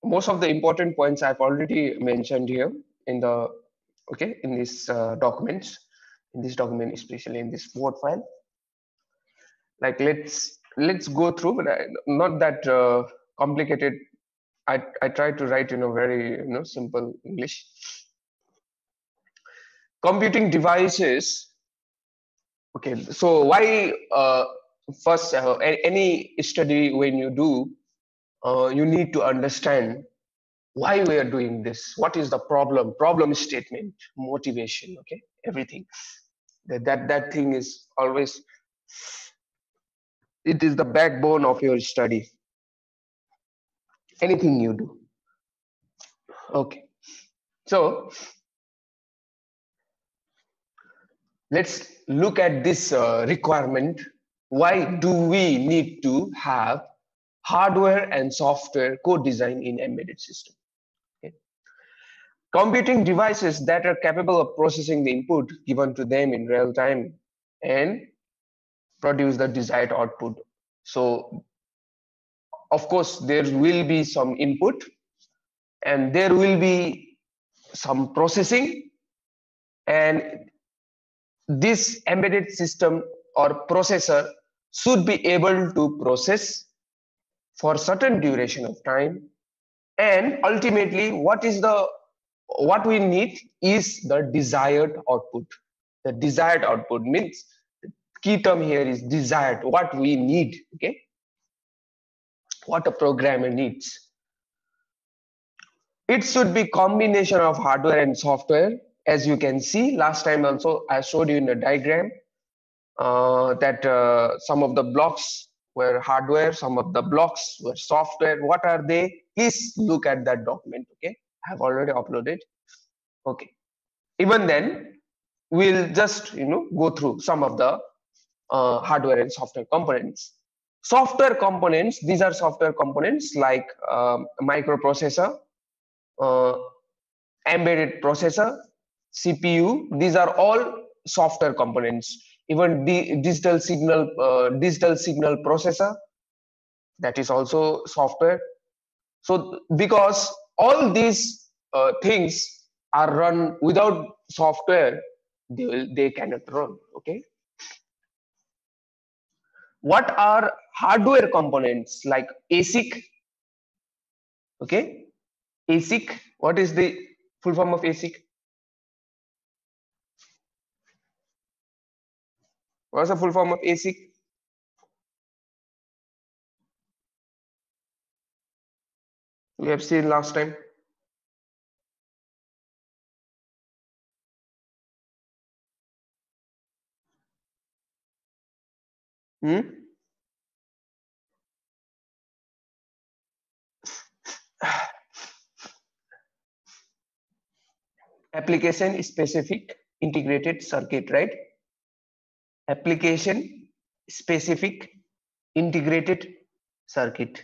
most of the important points I've already mentioned here in the in this documents, in this document, especially in this Word file. Like let's go through, but not that complicated. I try to write in a very simple English. Computing devices. Okay, so why first any study when you do, you need to understand why we are doing this, what is the problem statement, motivation, okay, everything. That thing is always, it is the backbone of your study, anything you do. Okay, so let's look at this requirement. Why do we need to have hardware and software co-design in embedded system? Okay. Computing devices that are capable of processing the input given to them in real time and produce the desired output. So of course there will be some input and there will be some processing, and this embedded system or processor should be able to process for certain duration of time, and ultimately what we need is the desired output. The desired output means the key term here is desired, what we need, okay, what a programmer needs. It should be combination of hardware and software. As you can see, last time also I showed you in the diagram that some of the blocks were hardware, some of the blocks were software. What are they? Please look at that document, okay? I have already uploaded. Okay. Even then, we'll just go through some of the hardware and software components. Software components, these are software components like microprocessor, embedded processor, CPU. These are all software components. Even the digital signal processor, that is also software. So because all these things are run without software, they cannot run. Okay. What are hardware components like ASIC? Okay, ASIC. What is the full form of ASIC? What's the full form of ASIC? We have seen last time. Application specific integrated circuit, right? Application specific integrated circuit.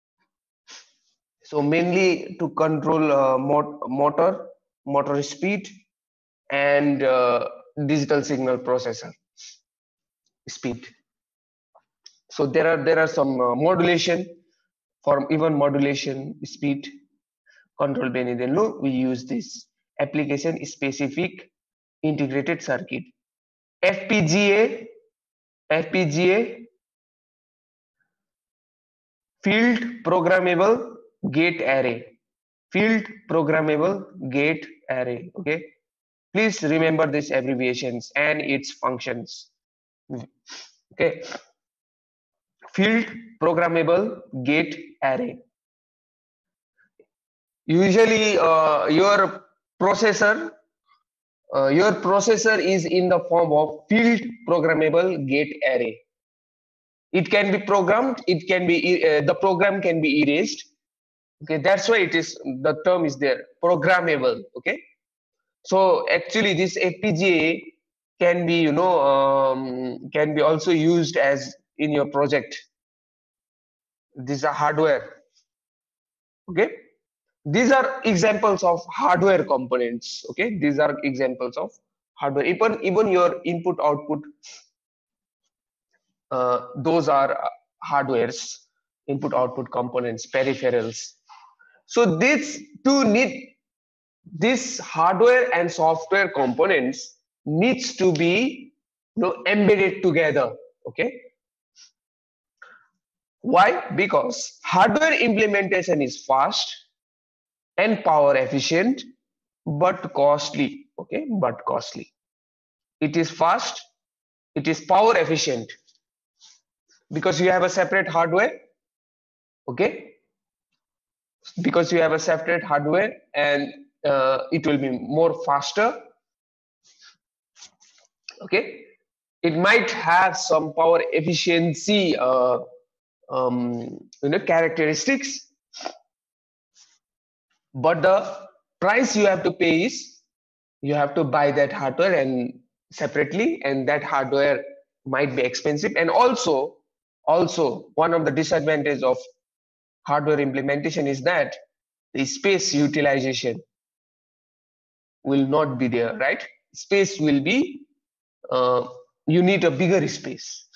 So mainly to control motor speed and digital signal processor speed. So there are some modulation, for even modulation speed control benedeno. We use this application specific integrated circuit. FPGA field programmable gate array. Field programmable gate array. Okay. Please remember these abbreviations and its functions. Okay. Field programmable gate array. Usually your processor is in the form of field programmable gate array. It can be programmed, it can be the program can be erased. Okay, that's why it is, the term is there, programmable. Okay, so actually this FPGA can be can be also used as in your project. These are hardware. Okay, these are examples of hardware components. Okay, these are examples of hardware. Even your input output, those are hardwares, input output components, peripherals. So this two need this hardware and software components needs to be embedded together. Okay, why? Because hardware implementation is fast and power efficient but costly. Okay, but costly. It is fast, it is power efficient because you have a separate hardware. Okay, because you have a separate hardware, and it will be more faster. Okay, it might have some power efficiency characteristics, but the price you have to pay is you have to buy that hardware and separately, and that hardware might be expensive. And also one of the disadvantages of hardware implementation is that the space utilization will not be there, right? Space will be you need a bigger space.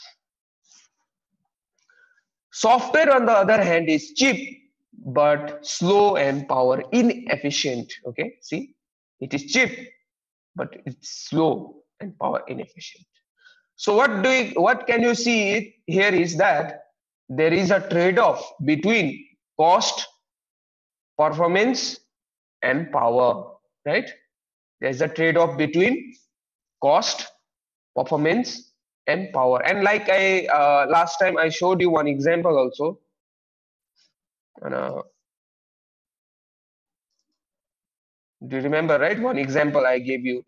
Software, on the other hand, is cheap but slow and power inefficient. Okay, see, it is cheap but it's slow and power inefficient. So what can you see here is that there is a trade-off between cost, performance, and power, right? There's a trade-off between cost, performance, and power. And like I last time I showed you one example also. And, do you remember, right? One example I gave you.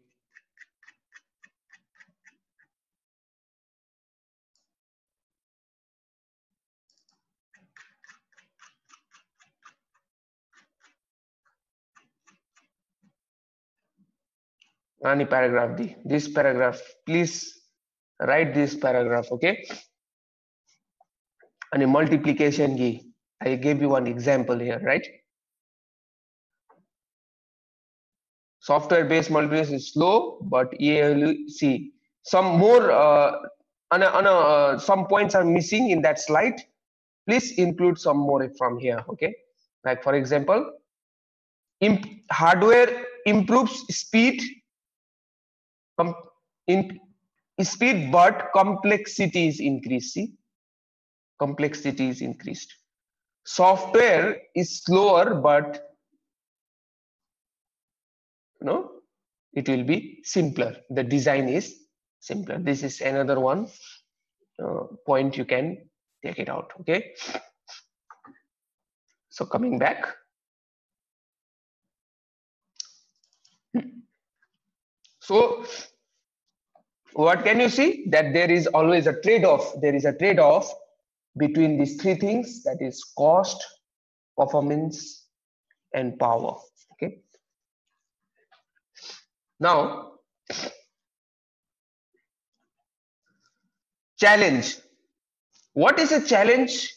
Any paragraph, this paragraph, please write this paragraph, okay? And a multiplication key. I gave you one example here, right? Software based multiplication is slow, but see some more some points are missing in that slide. Please include some more from here, okay? Like for example, hardware improves speed, in speed, but complexity is increased. See, complexity is increased. Software is slower, but it will be simpler. The design is simpler. This is another one point you can take it out. Okay, so coming back, so what can you see? That there is always a trade-off. There is a trade-off between these three things, that is cost, performance, and power. Okay, now challenge. What is a challenge?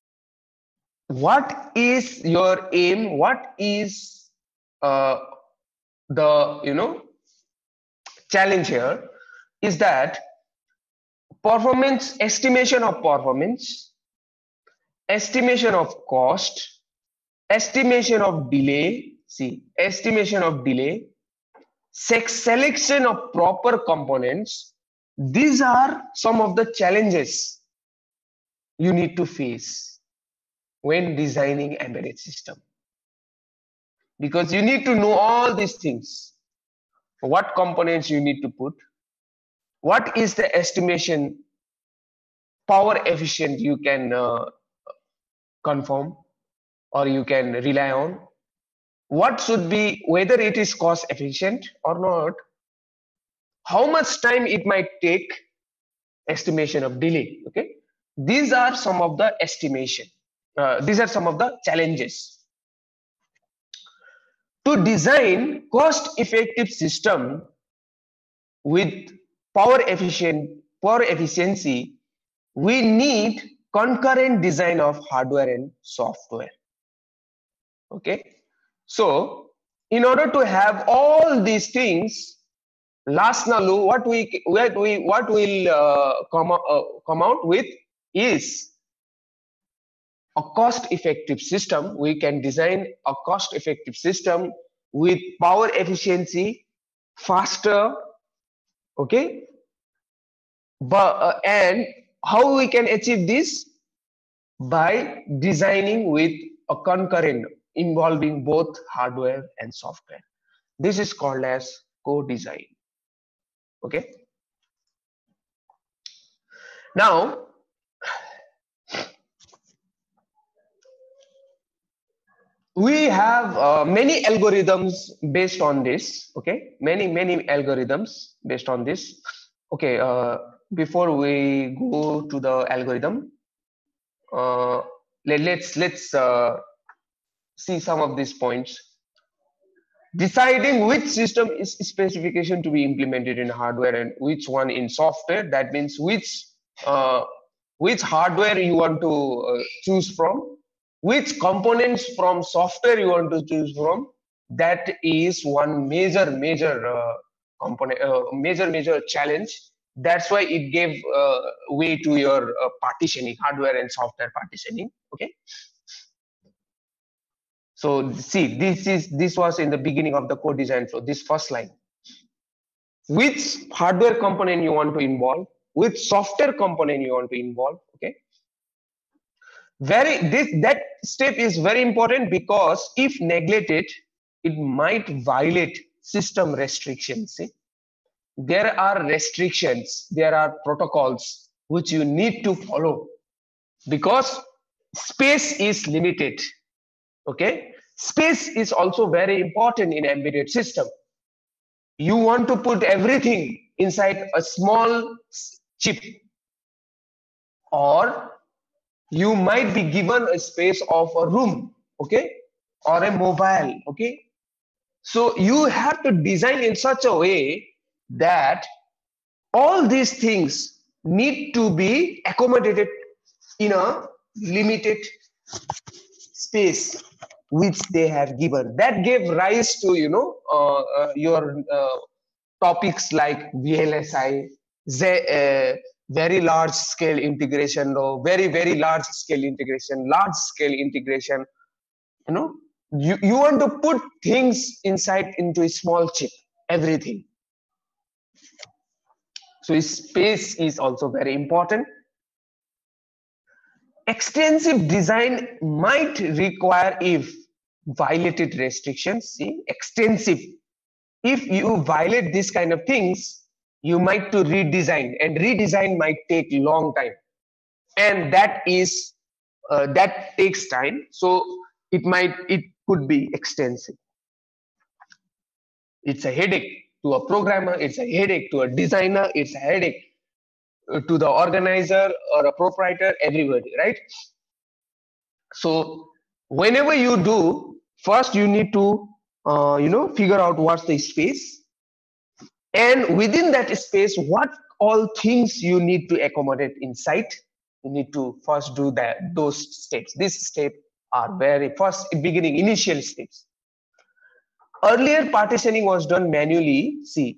What is your aim? What is the challenge here is that performance, estimation of performance, estimation of cost, estimation of delay. See, estimation of delay, selection of proper components. These are some of the challenges you need to face when designing embedded system, because you need to know all these things. What components you need to put, what is the estimation power efficient you can confirm or you can rely on, what should be, whether it is cost efficient or not, how much time it might take, estimation of delay. Okay, these are some of the estimation, these are some of the challenges. To design cost effective system with power efficiency, we need concurrent design of hardware and software. Okay, so in order to have all these things, last Nalu, what will come out with is a cost-effective system. We can design a cost-effective system with power efficiency, faster, okay? But and how we can achieve this? By designing with a concurrent involving both hardware and software. This is called as co-design. Okay. Now, we have many algorithms based on this. Okay, many algorithms based on this. Okay, before we go to the algorithm, let's see some of these points. Deciding which system is specification to be implemented in hardware and which one in software. That means which hardware you want to choose from, which components from software you want to choose from. That is one major component, major challenge. That's why it gave way to your partitioning, hardware and software partitioning. Okay. So see, this was in the beginning of the code design flow, this first line. Which hardware component you want to involve, which software component you want to involve, okay? That step is very important, because if neglected, it might violate system restrictions. See? There are restrictions, there are protocols which you need to follow, because space is limited. Okay, space is also very important in embedded system. You want to put everything inside a small chip, or you might be given a space of a room, okay, or a mobile, okay. So you have to design in such a way that all these things need to be accommodated in a limited space which they have given. That gave rise to your topics like VLSI, very large scale integration, or very large scale integration, large scale integration. You want to put things inside into a small chip, everything. So space is also very important. Extensive design might require if violated restrictions. See, extensive. If you violate this kind of things, you might to redesign, and redesign might take long time, and that takes time. So it could be extensive. It's a headache to a programmer, it's a headache to a designer, it's a headache to the organizer or a proprietor, everybody, right? So whenever you do, first you need to figure out what's the space, and within that space, what all things you need to accommodate inside. You need to first do those steps. These steps are very first beginning, initial steps. Earlier partitioning was done manually. See,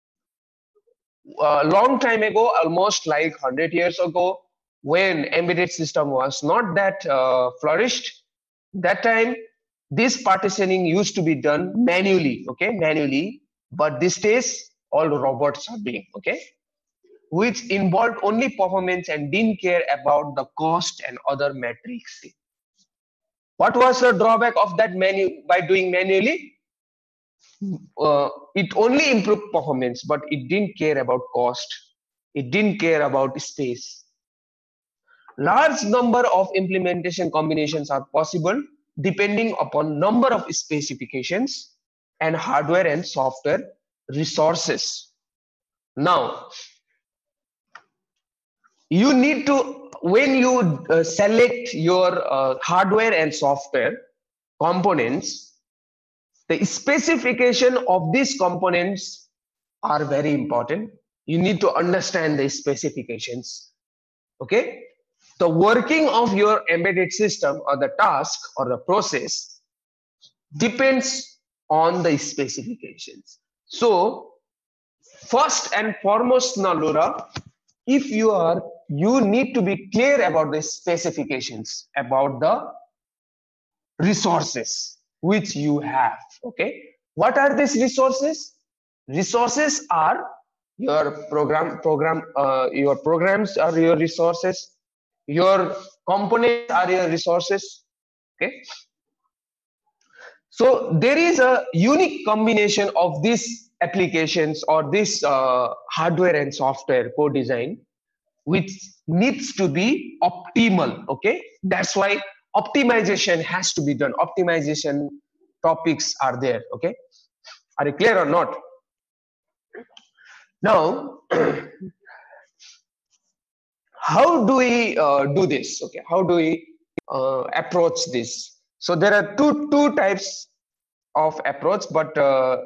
a long time ago, almost like 100 years ago, when embedded system was not that flourished, that time this partitioning used to be done manually, okay, manually. But these days, all robots are doing, okay, which involved only performance and didn't care about the cost and other metrics. What was the drawback of that by doing manually? It only improved performance, but it didn't care about cost. It didn't care about space. Large number of implementation combinations are possible depending upon number of specifications and hardware and software resources. Now, you need to, when you select your hardware and software components, the specification of these components are very important. You need to understand the specifications. Okay, the working of your embedded system or the task or the process depends on the specifications. So first and foremost, Nalura, if you are you need to be clear about the specifications, about the resources which you have. Okay, what are these resources? Resources are your your programs are your resources, your components are your resources. Okay, so there is a unique combination of these applications or this hardware and software co-design which needs to be optimal. Okay, that's why optimization has to be done. Optimization topics are there. Okay, are you clear or not? Now how do we do this? Okay, how do we approach this? So there are two types of approach, but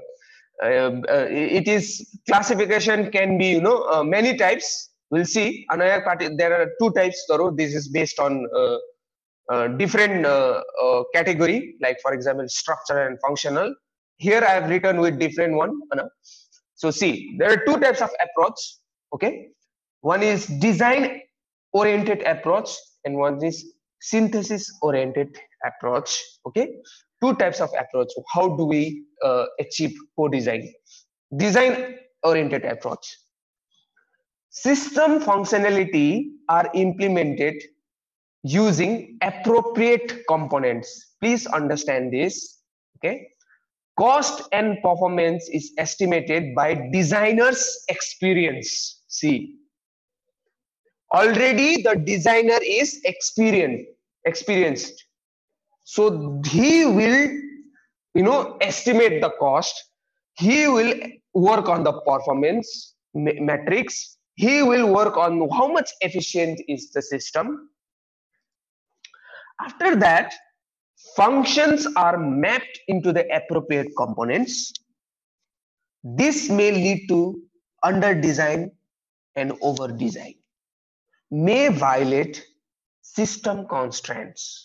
it is categorization can be many types. We'll see another part. There are two types. This is based on different category, like for example structural and functional. Here I have written with different one. So see, there are two types of approach. Okay, one is design oriented approach and one is synthesis oriented approach. Okay, two types of approach. How do we achieve co-design? Design oriented approach. System functionality are implemented using appropriate components. Please understand this. Okay, cost and performance is estimated by designer's experience. See, already the designer is experienced, so he will estimate the cost. He will work on the performance metrics. He will work on how much efficient is the system. After that, functions are mapped into the appropriate components. This may lead to under design and over design, may violate system constraints.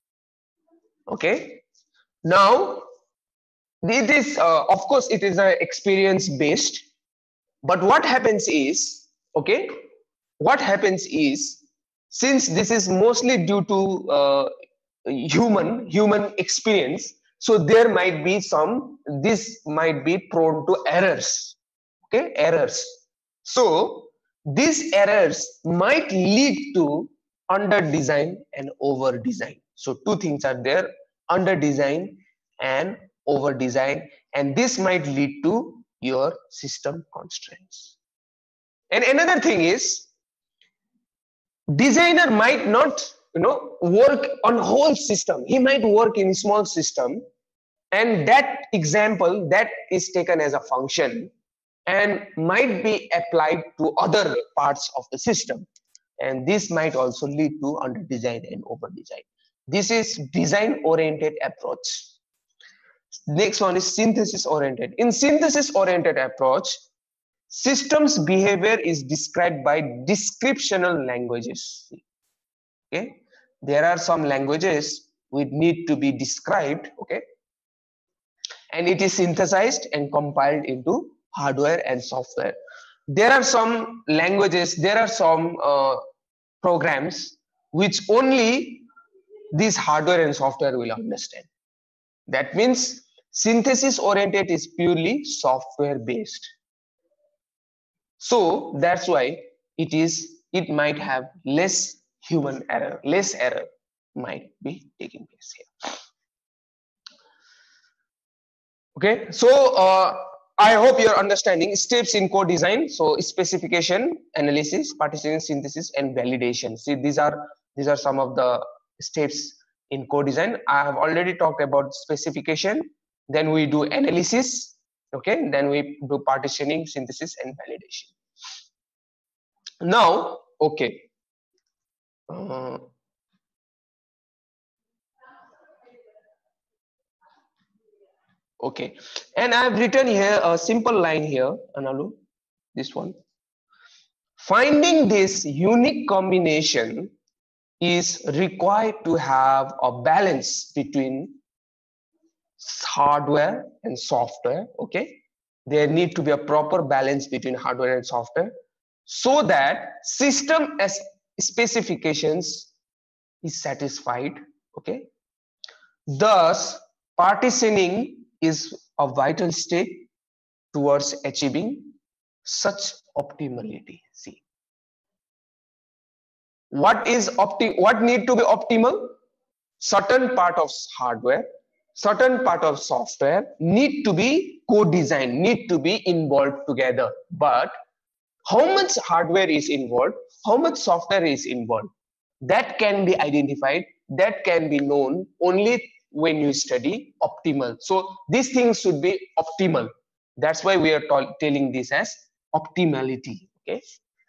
Okay, now it is of course it is experience based, but what happens is, okay, what happens is, since this is mostly due to human experience, so there might be this might be prone to errors. Okay, errors. So these errors might lead to under design and over design. So two things are there: under design and over design, and this might lead to your system constraints. And another thing is, designer might not work on whole system. He might work in small system, and that example that is taken as a function and might be applied to other parts of the system, and this might also lead to under design and over design. This is design oriented approach. Next one is synthesis oriented. In synthesis oriented approach, systems behavior is described by descriptional languages. Okay, there are some languages which need to be described. Okay, and it is synthesized and compiled into hardware and software. There are some languages, there are some programs which only this hardware and software will understand. That means synthesis oriented is purely software based. So that's why it might have less human error, less error might be taking place here. Okay, so I hope you're understanding steps in co-design. So specification, analysis, partition, synthesis, and validation. See, these are some of the steps in co-design. I have already talked about specification. Then we do analysis. Okay, then we do partitioning, synthesis, and validation. Now, okay. Okay, and I have written here a simple line here, Analu, this one. Finding this unique combination is required to have a balance between hardware and software. Okay, there need to be a proper balance between hardware and software. so that system as specifications is satisfied. Okay, thus partitioning is a vital step towards achieving such optimality. See, what need to be optimal? Certain part of hardware, certain part of software need to be co-designed, need to be involved together. But how much hardware is involved, how much software is involved, that can be identified, that can be known only when you study optimal. So these things should be optimal. That's why we are telling this as optimality. Okay.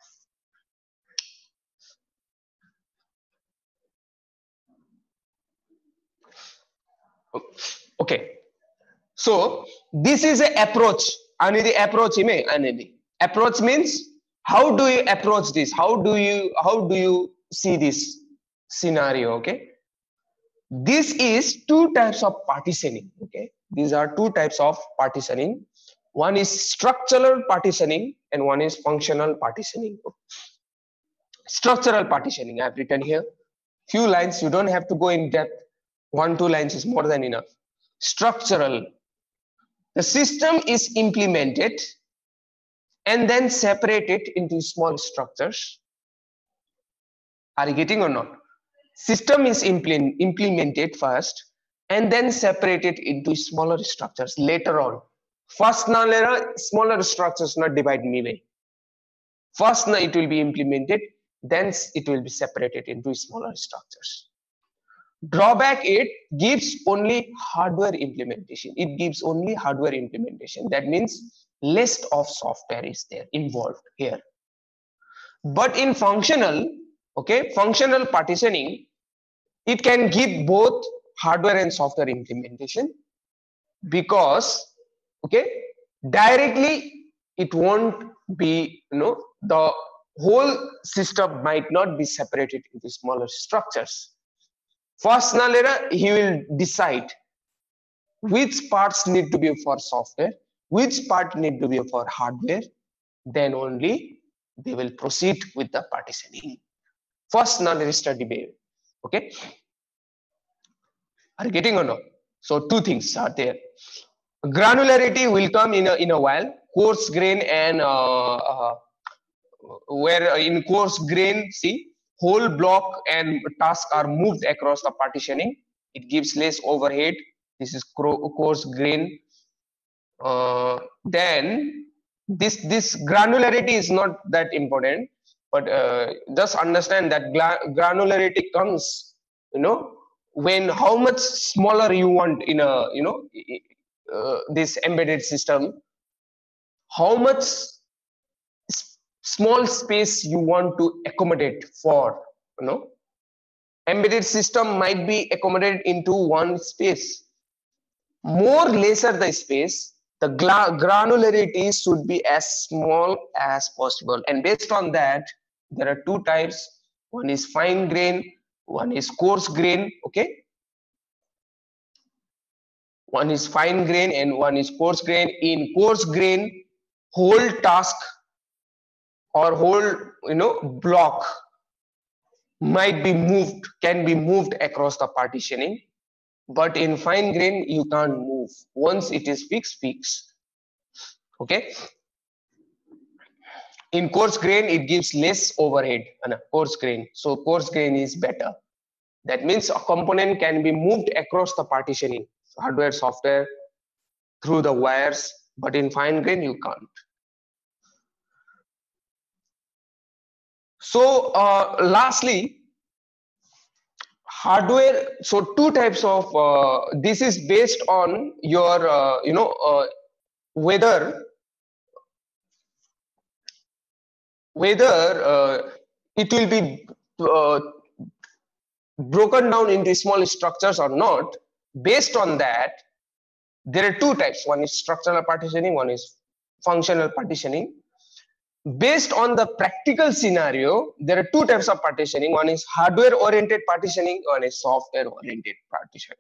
Okay. So this is a approach. Anidi approach ime anidi. Approach means how do you approach this? How do you see this scenario? Okay. This is two types of partitioning. Okay. These are two types of partitioning. One is structural partitioning and one is functional partitioning. Structural partitioning I have written here. Few lines, you don't have to go in depth. 1-2 lines is more than enough. Structural. The system is implemented and then separated into small structures. Are you getting or not? System is implemented first and then separated into smaller structures later on. First na smaller structures not divide me way. First na it will be implemented, then it will be separated into smaller structures. Drawback, it gives only hardware implementation. It gives only hardware implementation. That means less of software is there involved here. But in functional, okay, functional partitioning, it can give both hardware and software implementation, because okay, directly it won't be, the whole system might not be separated into smaller structures. First now later he will decide which parts need to be for software, which part need to be for hardware, then only they will proceed with the partitioning. First now let us study. Okay, are you getting or not? So two things are there. Granularity will come in a while. Coarse grain and where in coarse grain, see, whole block and task are moved across the partitioning. It gives less overhead. This is coarse grain. Then this granularity is not that important, but just understand that granularity comes, when how much smaller you want in a, this embedded system, how much small space you want to accommodate for, embedded system might be accommodated into one space. More lesser the space, the granularity should be as small as possible. And based on that, there are two types. One is fine grain, one is coarse grain. Okay, one is fine grain and one is coarse grain. In coarse grain, whole task or whole block might be moved, can be moved across the partitioning. But in fine grain, you can't move. Once it is fixed. Okay. In coarse grain, it gives less overhead. Coarse grain. So coarse grain is better. That means a component can be moved across the partitioning, hardware, software, through the wires. But in fine grain, you can't. So lastly, hardware. So two types of this is based on your whether it will be broken down into small structures or not. Based on that, there are two types. One is structural partitioning, one is functional partitioning. Based on the practical scenario, there are two types of partitioning. One is hardware oriented partitioning, one is software oriented partitioning.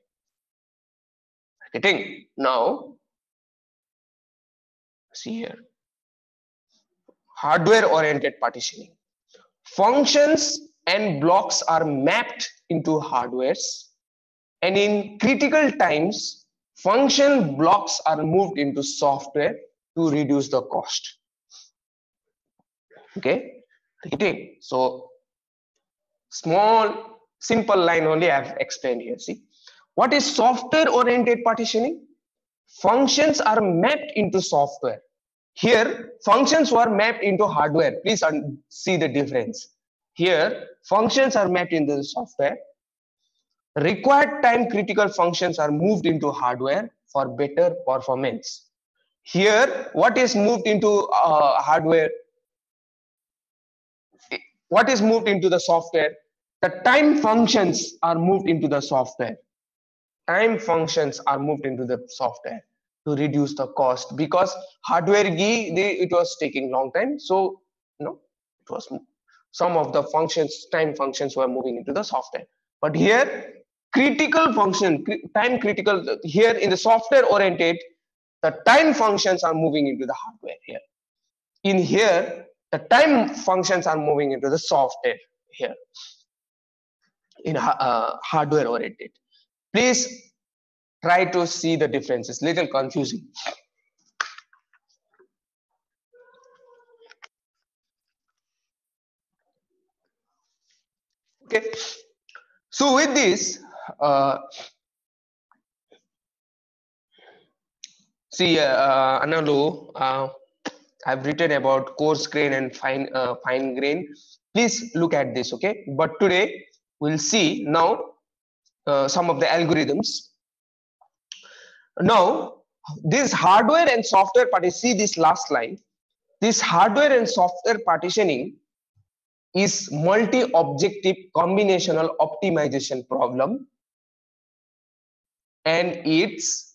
Now see here, hardware oriented partitioning. Functions and blocks are mapped into hardwares, and in critical times function blocks are moved into software to reduce the cost. Okay, repeating. So small simple line only I've explained here. See, what is software oriented partitioning? Functions are mapped into software. Here functions were mapped into hardware. Please see the difference. Here functions are mapped into the software. Required time critical functions are moved into hardware for better performance. Here what is moved into hardware, what is moved into the software? The time functions are moved into the software. Time functions are moved into the software to reduce the cost, because hardware it was taking long time, so it was some of the functions, time functions were moving into the software. But here critical function, time critical, here in the software oriented, the time functions are moving into the hardware. Here in here the time functions are moving into the software here in hardware oriented. Please try to see the differences. Little confusing. Okay, so with this see Analu, I've written about coarse grain and fine grain. Please look at this. Okay, but today we'll see now some of the algorithms. Now this hardware and software partition, see this last line, this hardware and software partitioning is multi-objective combinational optimization problem, and it's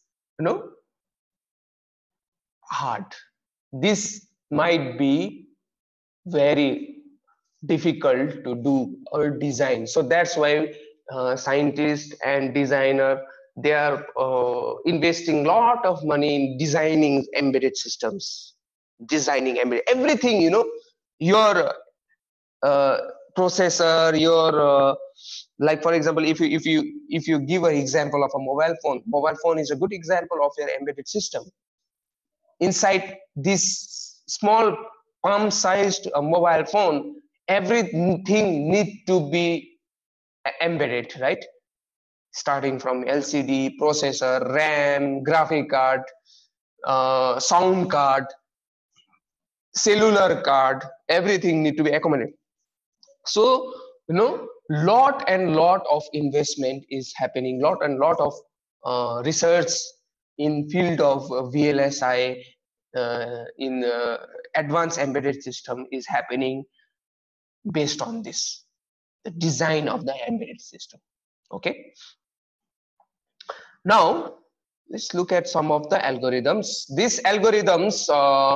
hard. This might be very difficult to do or design. So that's why scientists and designer, they are investing lot of money in designing embedded systems, designing embedded everything. Your processor, your like for example, if you give an example of a mobile phone is a good example of your embedded system. Inside this small palm sized mobile phone, everything need to be embedded, right? Starting from LCD, processor, RAM, graphic card, sound card, cellular card, everything need to be accommodated. So lot and lot of investment is happening, lot and lot of research in field of VLSI, in advanced embedded system is happening based on this, the design of the embedded system. Okay, now let's look at some of the algorithms. These algorithms,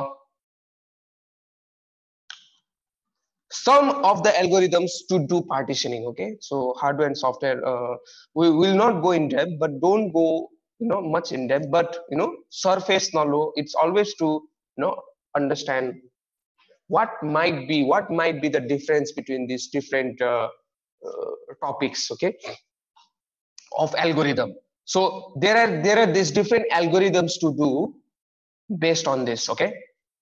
some of the algorithms to do partitioning. Okay, so hardware and software, we will not go in depth, but don't go much in depth, but surface knowledge, it's always to understand what might be the difference between these different topics, okay, of algorithm. So there are these different algorithms to do based on this. Okay,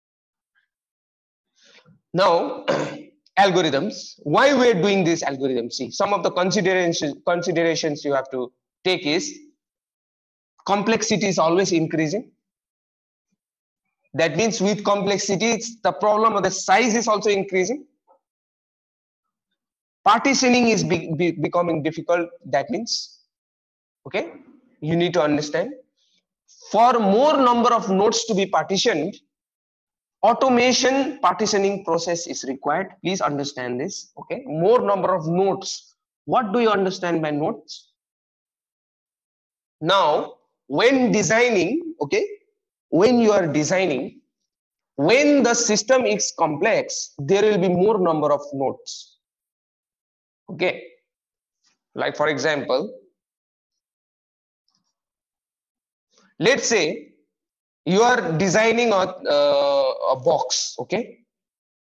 now algorithms, why we're doing this algorithm? See, some of the considerations you have to take is complexity is always increasing. That means with complexity, the problem of the size is also increasing. Partitioning is becoming difficult. That means, okay, you need to understand, for more number of nodes to be partitioned, automation partitioning process is required. Please understand this. Okay, more number of nodes. What do you understand by nodes? Now when designing, okay, when you are designing, when the system is complex, there will be more number of nodes. Okay, like for example, let's say you are designing a box. Okay,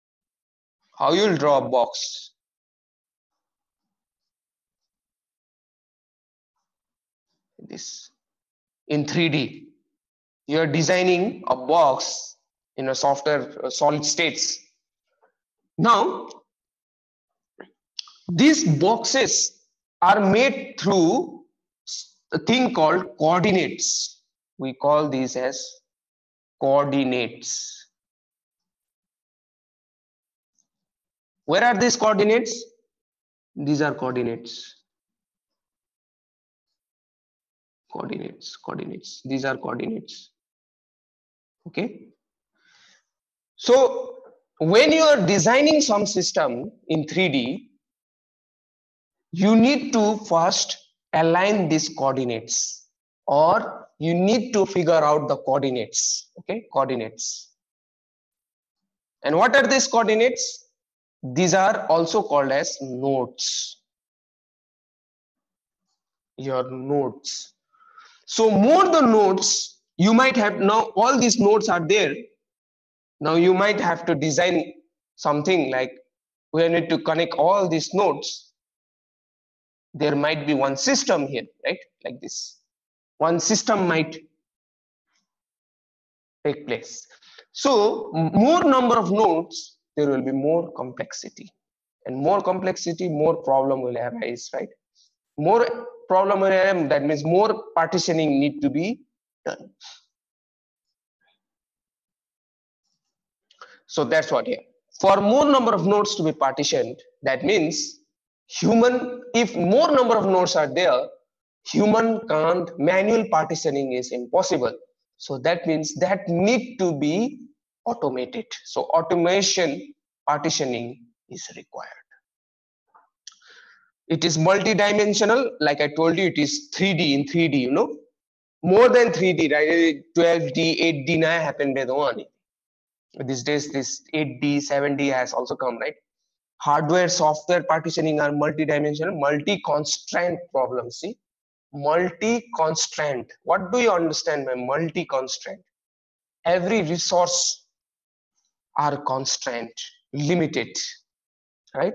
How you'll draw a box? This in 3D. You're designing a box in a software solid states. Now, these boxes are made through a thing called coordinates. We call these as coordinates. Where are these coordinates? These are coordinates. Coordinates. These are coordinates. Okay. So when you are designing some system in 3D, you need to first align these coordinates, or you need to figure out the coordinates. Okay, coordinates. And what are these coordinates? These are also called as nodes. Your nodes. So more the nodes, you might have, now all these nodes are there. Now you might have to design something like we need to connect all these nodes. There might be one system here, right? Like this. One system might take place. So more number of nodes, there will be more complexity. And more complexity, more problem will arise, right? More problem will arise, that means more partitioning need to be done. So that's what here. For more number of nodes to be partitioned, that means human, if more number of nodes are there, human can't, manual partitioning is impossible. So that means that need to be automated. So automation partitioning is required. It is multi-dimensional, like I told you, it is 3D in 3D, you know, more than 3D, right? 12D, 8D now happened with one. These days, this 8D, 7D has also come, right? Hardware, software partitioning are multi-dimensional, multi-constraint problems. See, multi-constraint. What do you understand by multi-constraint? Every resource are constraint, limited, right?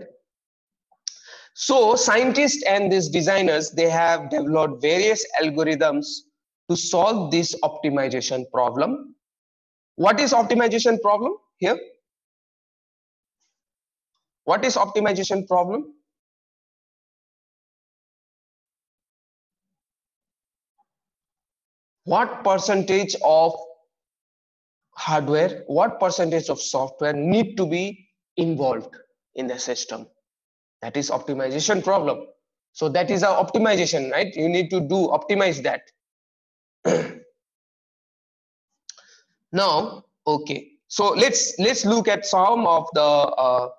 So scientists and these designers, they have developed various algorithms to solve this optimization problem. What is optimization problem here? What is optimization problem? What percentage of hardware, what percentage of software need to be involved in the system? That is optimization problem. So that is our optimization, right? You need to do optimize that. Now, okay. So let's look at some of the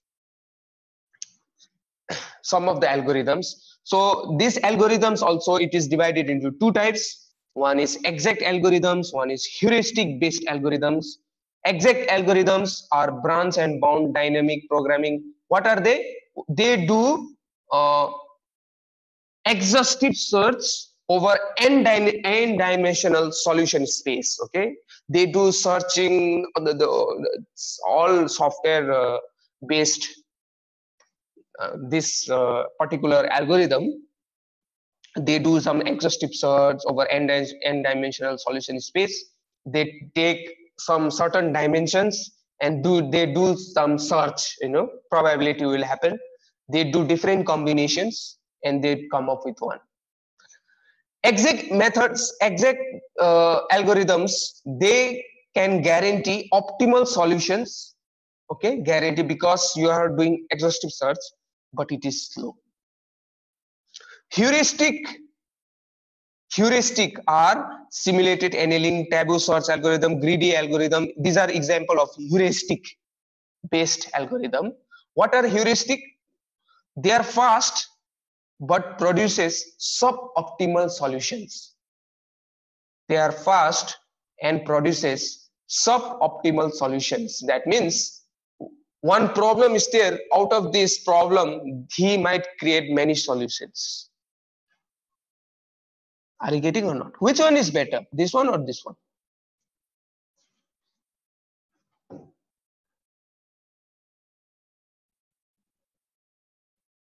algorithms. So these algorithms also, it is divided into two types. One is exact algorithms, one is heuristic based algorithms. Exact algorithms are branch and bound dynamic programming. What are they? They do exhaustive search over n dimensional solution space. Okay, they do searching on the all software based this particular algorithm. They do some exhaustive search over n dimensional solution space. They take some certain dimensions and they do some search, you know, probability will happen. They do different combinations and they come up with one. Exact methods, exact algorithms, they can guarantee optimal solutions. Okay, guarantee, because you are doing exhaustive search, but it is slow. Heuristic are simulated annealing, taboo search algorithm, greedy algorithm. These are example of heuristic based algorithm. What are heuristic? They are fast but produces suboptimal solutions. They are fast and produces suboptimal solutions. That means one problem is there, out of this problem he might create many solutions. Are you getting or not? Which one is better, this one or this one?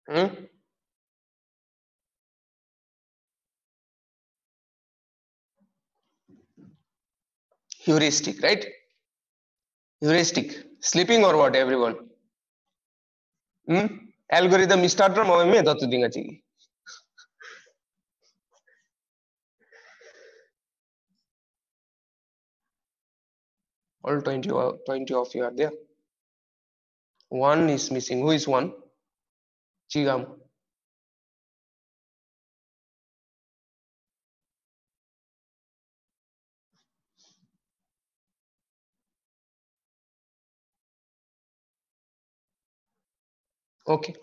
Hmm? Heuristic, right? Heuristic. Sleeping or what, everyone? Hmm? Algorithm start from me datu dinga chi. All 20 of you are there. One is missing. Who is one? Chigam. Okay.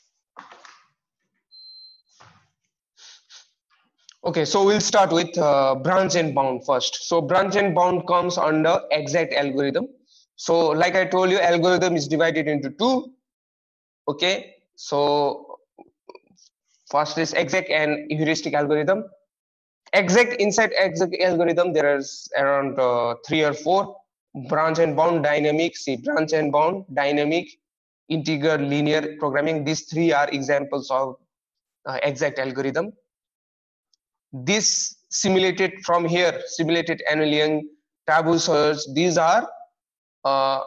Okay, so we'll start with branch and bound first. So branch and bound comes under exact algorithm. So like I told you, algorithm is divided into two. Okay, so first is exact and heuristic algorithm. Exact, inside exact algorithm there is around three or four. Branch and bound, dynamic. See, branch and bound, dynamic, integer, linear programming. These three are examples of exact algorithm. This simulated from here, simulated annealing, taboo search, these are uh,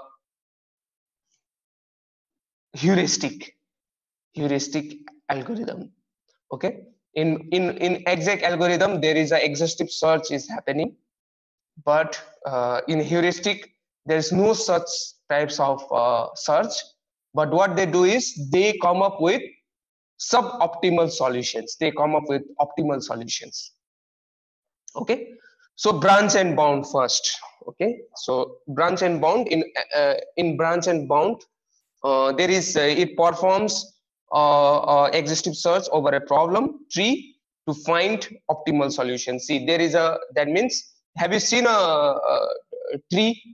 heuristic algorithm. Okay, in exact algorithm there is a exhaustive search is happening, but in heuristic there is no such types of search, but what they do is they come up with suboptimal solutions, they come up with optimal solutions. Okay, so branch and bound first. Okay, so branch and bound, in branch and bound there is it performs exhaustive search over a problem tree to find optimal solution. See, there is a, that means, have you seen a tree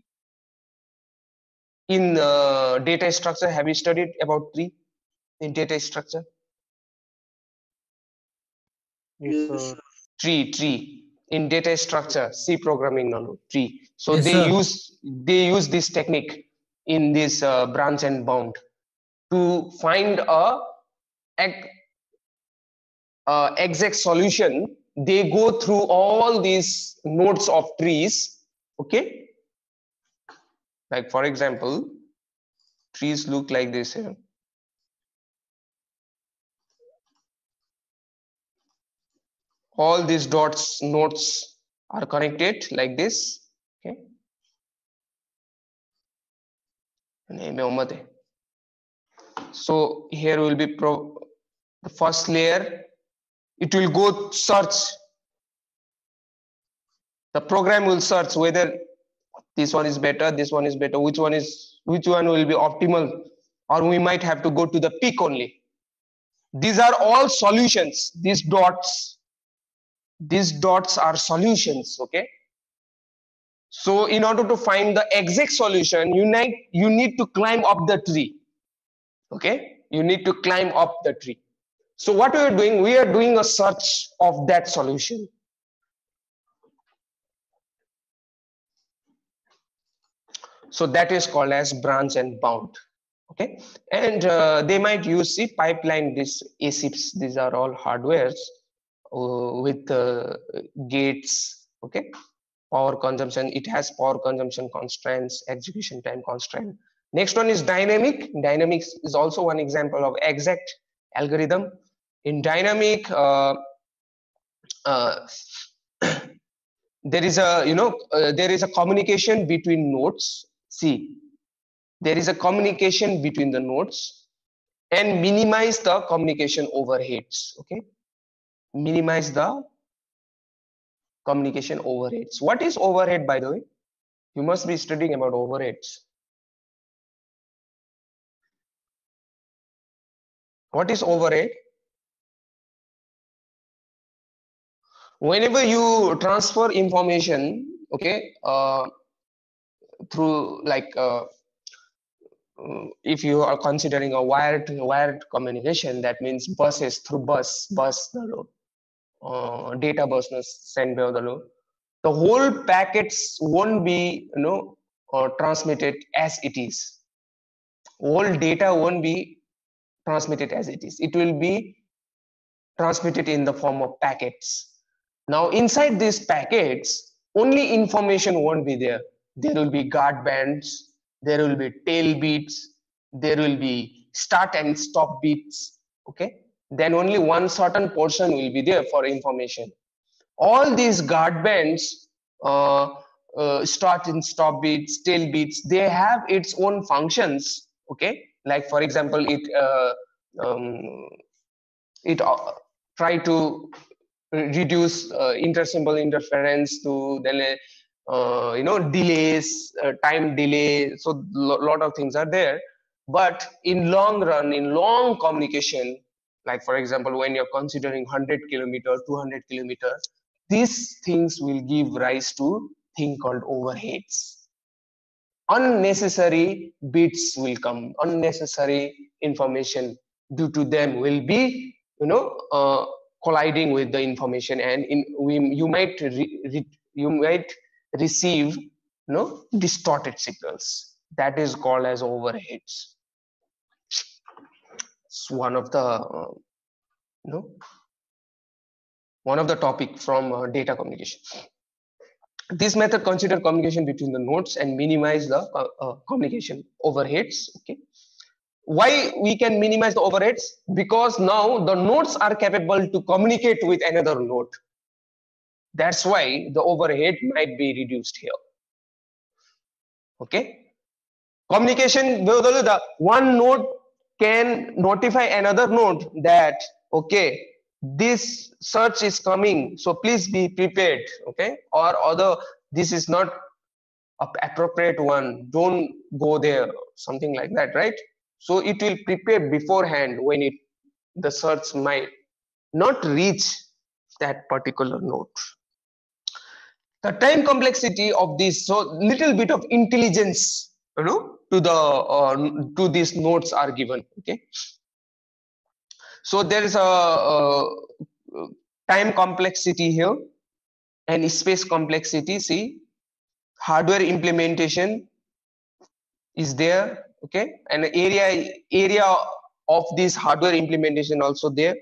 in data structure? Have you studied about tree in data structure? Yes, sir. Tree in data structure, C programming, no, tree. So Yes, sir. they use this technique in this branch and bound to find a exact solution. They go through all these nodes of trees. Okay, like for example, trees look like this here. All these dots nodes are connected like this. Okay, so here will be the first layer, it will go search, the program will search whether this one is better, this one is better, which one will be optimal, or we might have to go to the peak only. These are all solutions. These dots are solutions. Okay, so in order to find the exact solution, you need to climb up the tree. Okay, you need to climb up the tree. So what we are doing, we are doing a search of that solution. So that is called as branch and bound. Okay, and they might use the pipeline, this ASIPs, these are all hardwares with gates. Okay, power consumption, it has power consumption constraints, execution time constraint. Next one is dynamic. Dynamics is also one example of exact algorithm. In dynamic uh, there is a, there is a communication between nodes. See, there is a communication between the nodes, and minimize the communication overheads. Okay, minimize the communication overheads. What is overhead, by the way? You must be studying about overheads. What is overhead? Whenever you transfer information, okay, through like if you are considering a wired communication, that means buses, through bus data bus sent by the whole packets won't be transmitted as it is. All data won't be transmit it as it is. It will be transmitted in the form of packets. Now inside these packets, only information won't be there. There will be guard bands, there will be tail beats, there will be start and stop beats. Okay, then only one certain portion will be there for information. All these guard bands, start and stop beats, tail beats, they have its own functions. Okay, like for example, it try to reduce intersymbol interference to then delays, time delay. So lot of things are there, but in long run, in long communication, like for example when you're considering 100 kilometer, 200 kilometer, these things will give rise to thing called overheads. Unnecessary bits will come, unnecessary information due to them will be colliding with the information, and you might receive distorted signals. That is called as overheads. It's one of the one of the topic from data communication. This method consider communication between the nodes and minimize the communication overheads. Okay, why we can minimize the overheads? Because now the nodes are capable to communicate with another node. That's why the overhead might be reduced here. Okay, communication, the one node can notify another node that okay, this search is coming, so please be prepared. Okay, or other, this is not appropriate one, don't go there, something like that, right? So it will prepare beforehand when the search might not reach that particular node. The time complexity of this, so little bit of intelligence to the to these nodes are given. Okay, so there is a time complexity here and space complexity. See, hardware implementation is there. Okay, and area of this hardware implementation also there,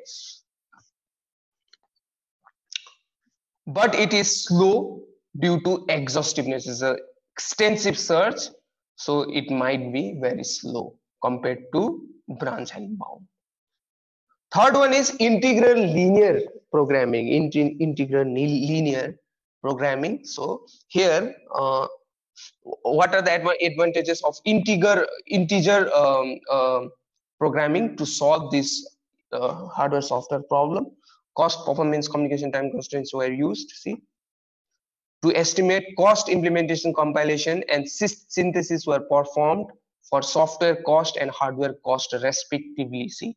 but it is slow due to exhaustiveness. It's an extensive search, so it might be very slow compared to branch and bound. Third one is integral linear programming. Integral linear programming. So here, what are the advantages of integer programming to solve this hardware software problem? Cost, performance, communication time constraints were used. See, to estimate cost, implementation, compilation, and synthesis were performed for software cost and hardware cost respectively. See,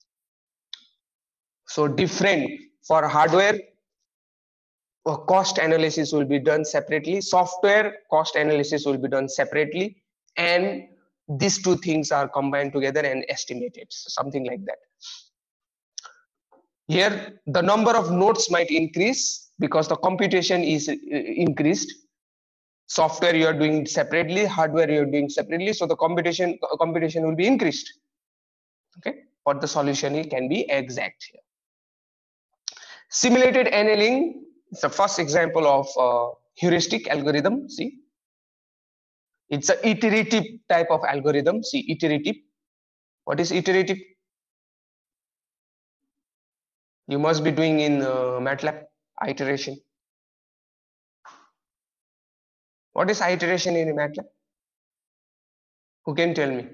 so different for hardware, cost analysis will be done separately, software cost analysis will be done separately, and these two things are combined together and estimated, so something like that. Here the number of nodes might increase because the computation is increased. Software you are doing separately, hardware you are doing separately, so the computation will be increased. Okay, but the solution can be exact here. Simulated annealing is the first example of heuristic algorithm. See, it's an iterative type of algorithm. See, iterative. What is iterative? You must be doing in MATLAB iteration. What is iteration in MATLAB? Who can tell me?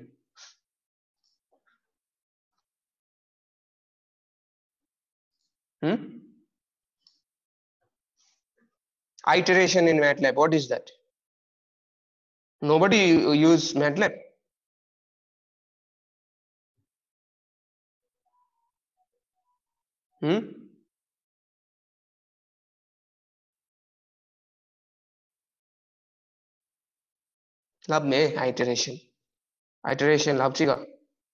Iteration in MATLAB, what is that? Nobody use MATLAB. Lab में iteration lab चिका.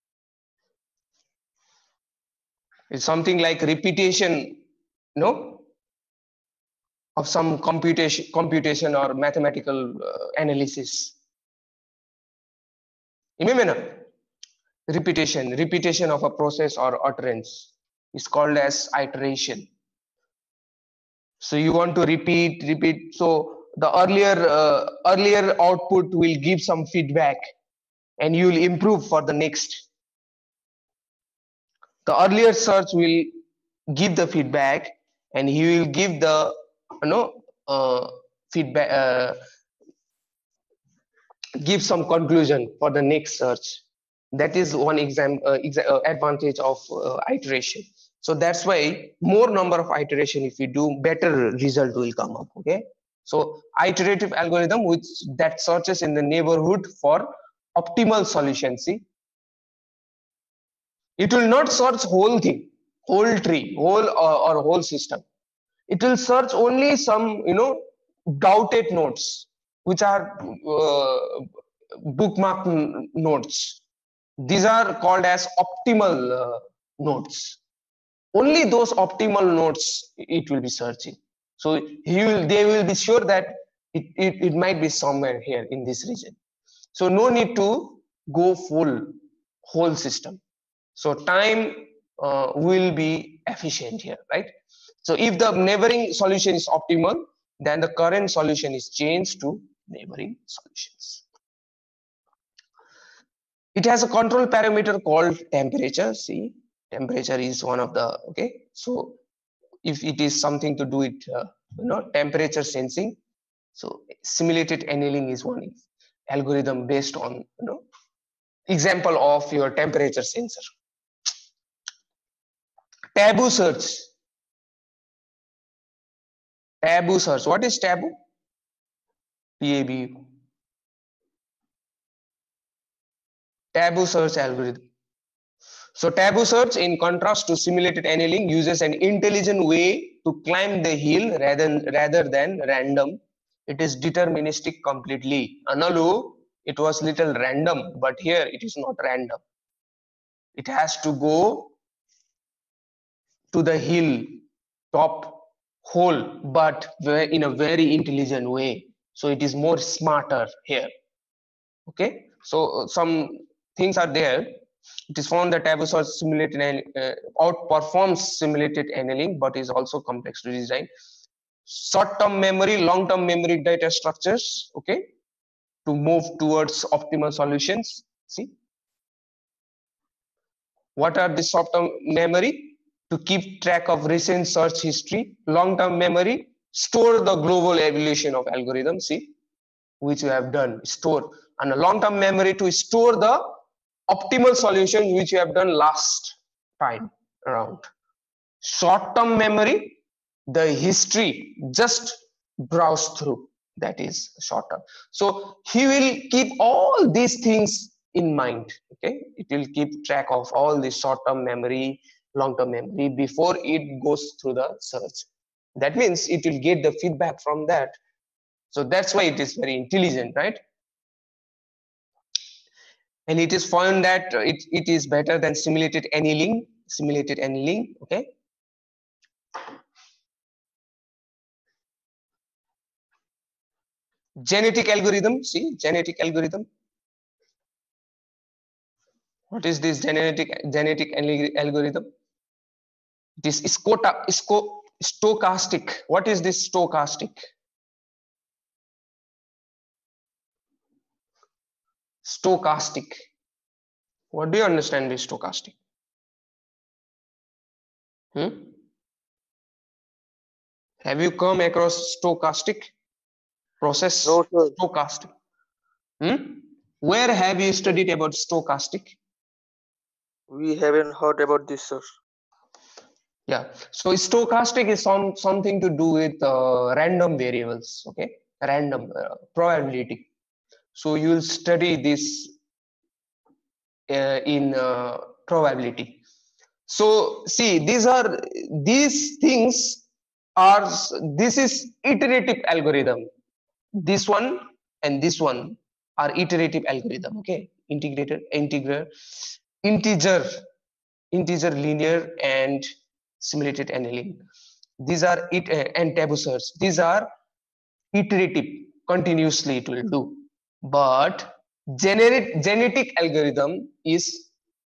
It's something like repetition, no, of some computation or mathematical analysis. repetition of a process or utterance is called as iteration. So you want to repeat. So the earlier output will give some feedback, and you will improve for the next. The earlier search will give the feedback, and he will give the feedback, give some conclusion for the next search. That is one advantage of iteration. So that's why more number of iteration, if you do, better result will come up. Okay, so iterative algorithm which that searches in the neighborhood for optimal solution. See, it will not search whole thing, whole tree, whole or whole system. It will search only some doubted nodes, which are bookmark nodes. These are called as optimal nodes. Only those optimal nodes it will be searching. So they will be sure that it might be somewhere here in this region. So no need to go full whole system. So time will be efficient here, right? So if the neighboring solution is optimal, then the current solution is changed to neighboring solutions. It has a control parameter called temperature. See, temperature is one of the, okay. So if it is something to do with temperature sensing, so simulated annealing is one algorithm based on example of your temperature sensor. Taboo search. Taboo search. What is taboo? TABU. Taboo search algorithm. So taboo search, in contrast to simulated annealing, uses an intelligent way to climb the hill rather than random. It is deterministic completely. Analu, it was little random, but here it is not random. It has to go to the hill top hole, but in a very intelligent way. So it is more smarter here. Okay, so some things are there. It is found that taboo search simulated outperforms simulated annealing, but is also complex to design. Short-term memory, long-term memory data structures, okay, to move towards optimal solutions. See, what are the short-term memory? To keep track of recent search history. Long-term memory, store the global evolution of algorithms, see, which you have done, store. And a long-term memory to store the optimal solution which you have done last time around. Short-term memory, the history, just browse through, that is short-term. So he will keep all these things in mind. Okay, it will keep track of all the short-term memory, long-term memory before it goes through the search. That means it will get the feedback from that. So that's why it is very intelligent, right? And it is found that it is better than simulated annealing. Okay. Genetic algorithm. See, genetic algorithm. What is this genetic algorithm? It is stochastic. What is this stochastic? Stochastic. What do you understand by stochastic? Have you come across stochastic process? No, sir. Stochastic. Where have you studied about stochastic? We haven't heard about this, sir. Yeah, so stochastic is something to do with random variables. Okay, random probability. So you will study this in probability. So see, these things are, this is iterative algorithm. This one and this one are iterative algorithm. Okay, integer, linear, and simulated annealing. These are and taboo search. These are iterative, continuously it will do. But genetic algorithm is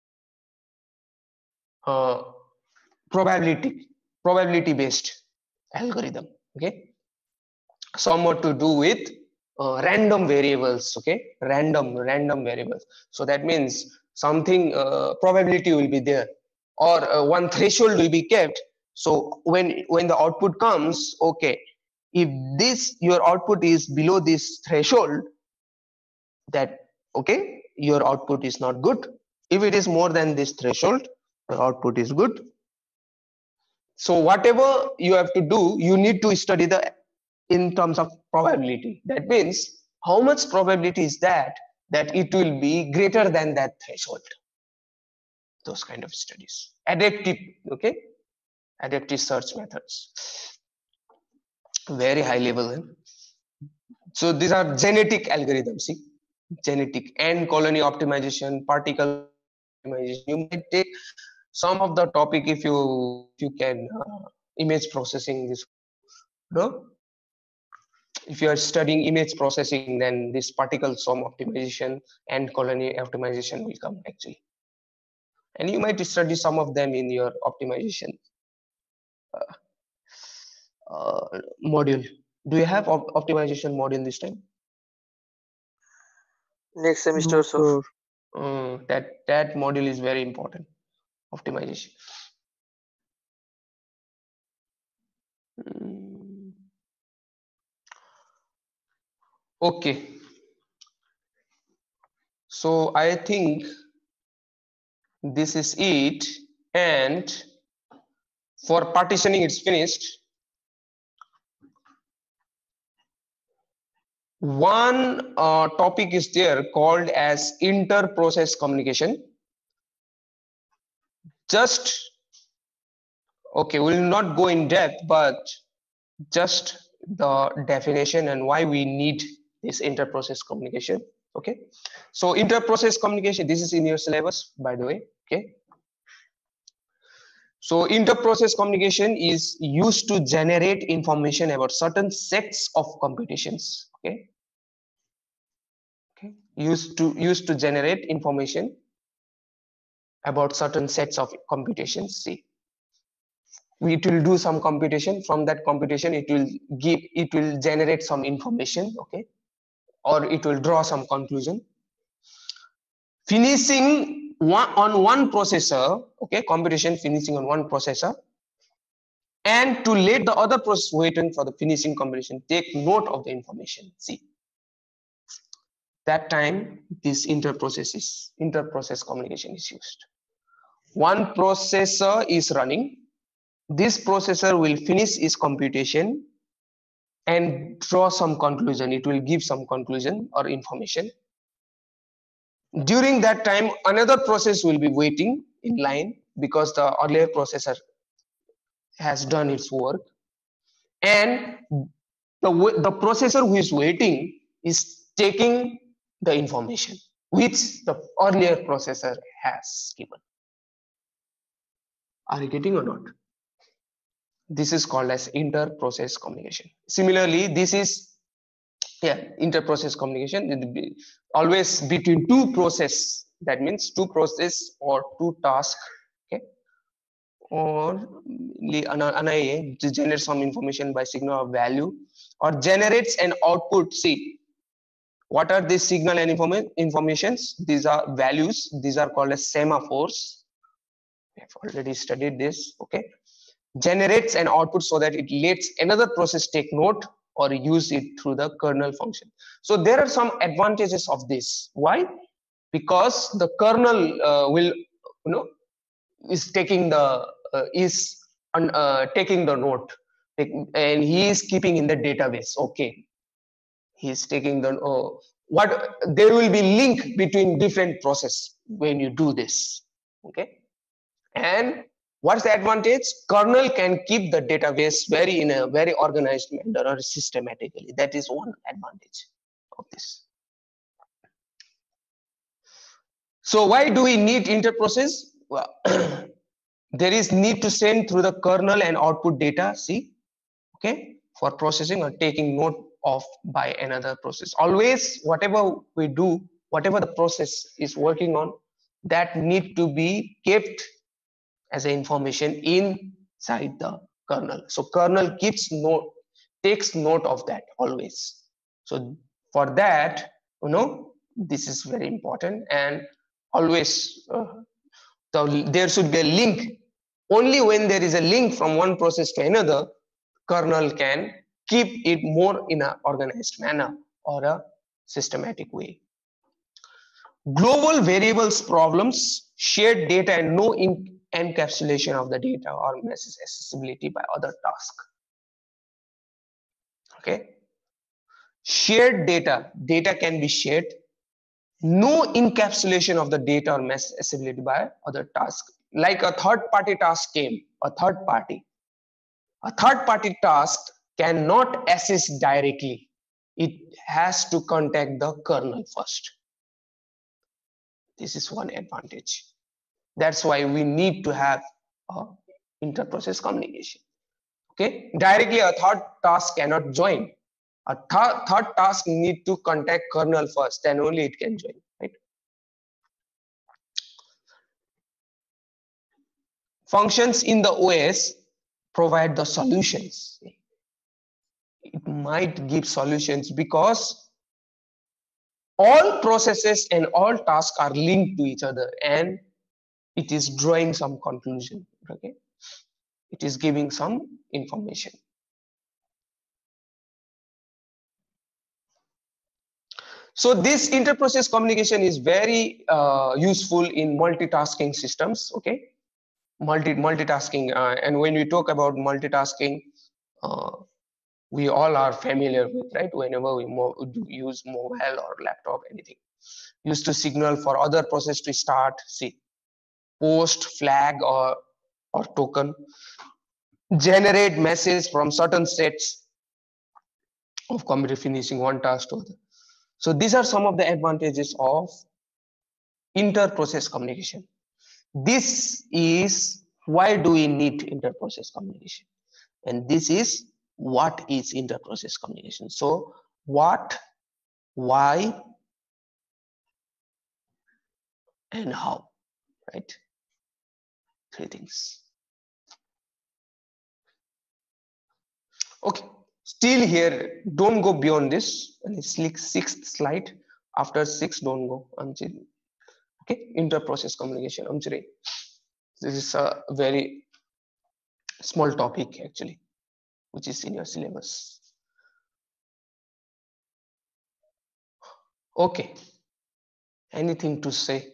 probability based algorithm. Okay, somewhat to do with random variables. Okay, random variables. So that means something probability will be there, or one threshold will be kept. So when the output comes, okay, if this your output is below this threshold, that okay, your output is not good. If it is more than this threshold, your output is good. So whatever you have to do, you need to study the in terms of probability. That means how much probability is that it will be greater than that threshold. Those kind of studies. Adaptive, okay, adaptive search methods, very high level. So these are genetic algorithms. See, genetic and colony optimization, particle optimization. You might take some of the topic if you can image processing this. No, if you are studying image processing, then this particle sum optimization and colony optimization will come actually, and you might study some of them in your optimization module. Do you have optimization module this time? Next No, semester, sir. sir. That module is very important. Optimization. Okay. So I think this is it, and for partitioning it's finished. One topic is there called as inter-process communication. Just okay, we'll not go in depth, but just the definition and why we need this inter-process communication. Okay, so inter-process communication, this is in your syllabus, by the way. Okay, so inter-process communication is used to generate information about certain sets of computations. Okay, used to generate information about certain sets of computations. See, it will do some computation. From that computation, it will generate some information. Okay, or it will draw some conclusion. Finishing on one processor. Okay, computation finishing on one processor, and to let the other process waiting for the finishing computation take note of the information. See, that time this inter-process communication is used. One processor is running. This processor will finish its computation and draw some conclusion. It will give some conclusion or information. During that time, another process will be waiting in line because the earlier processor has done its work, and the processor who is waiting is taking the information which the earlier processor has given. Are you getting or not? This is called as inter-process communication. Similarly, this is inter-process communication, always between two process. That means two process or two tasks. Okay, or to generate some information by signal or value, or generates an output. See, what are these signal and informations? These are values. These are called as semaphores. We have already studied this. Okay, generates an output so that it lets another process take note or use it through the kernel function. So there are some advantages of this. Why? Because the kernel will, is taking the taking the note, and he is keeping in the database. Okay, he is taking the what there will be link between different process when you do this. Okay, and what's the advantage? Kernel can keep the database in a very organized manner or systematically. That is one advantage of this. So why do we need interprocess? Well, there is need to send through the kernel and output data. See, okay, for processing or taking note of by another process. Always, whatever we do, whatever the process is working on, that need to be kept as a information inside the kernel. So kernel takes note of that always. So for that, this is very important, and always there should be a link. Only when there is a link from one process to another, kernel can keep it more in an organized manner or a systematic way. Global variables problems, shared data and no encapsulation of the data or message accessibility by other tasks. Okay. Shared data can be shared. No encapsulation of the data or message accessibility by other tasks. Like a third-party task came, a third-party task cannot access directly. It has to contact the kernel first. This is one advantage. That's why we need to have inter-process communication. Okay, directly a third task cannot join. A third task need to contact kernel first, then only it can join. Right? Functions in the OS provide the solutions. It might give solutions because all processes and all tasks are linked to each other, and it is drawing some conclusion. Okay, it is giving some information. So this inter-process communication is very useful in multitasking systems. Okay, multitasking, and when we talk about multitasking, we all are familiar with, right? Whenever we use mobile or laptop, anything, used to signal for other process to start, see, post, flag, or token, generate message from certain sets of finishing one task to other. So these are some of the advantages of inter-process communication. This is why do we need inter-process communication, and this is what is inter-process communication. So what, why, and how, right? Three things. Okay, still here, don't go beyond this. And it's like sixth slide. After 6, don't go until, okay, inter-process communication. This is a very small topic actually, which is in your syllabus. Okay, anything to say?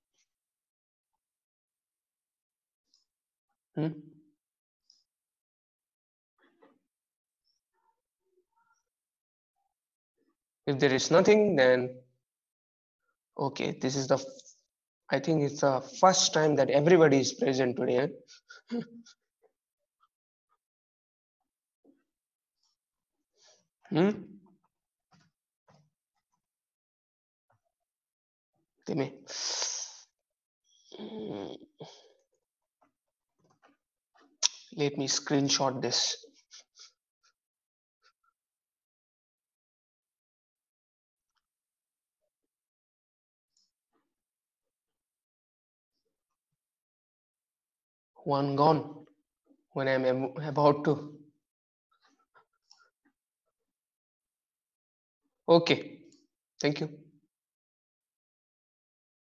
If there is nothing, then okay, this is the, I think it's the first time that everybody is present today. Let me screenshot this. One gone when I'm about to. Okay, thank you.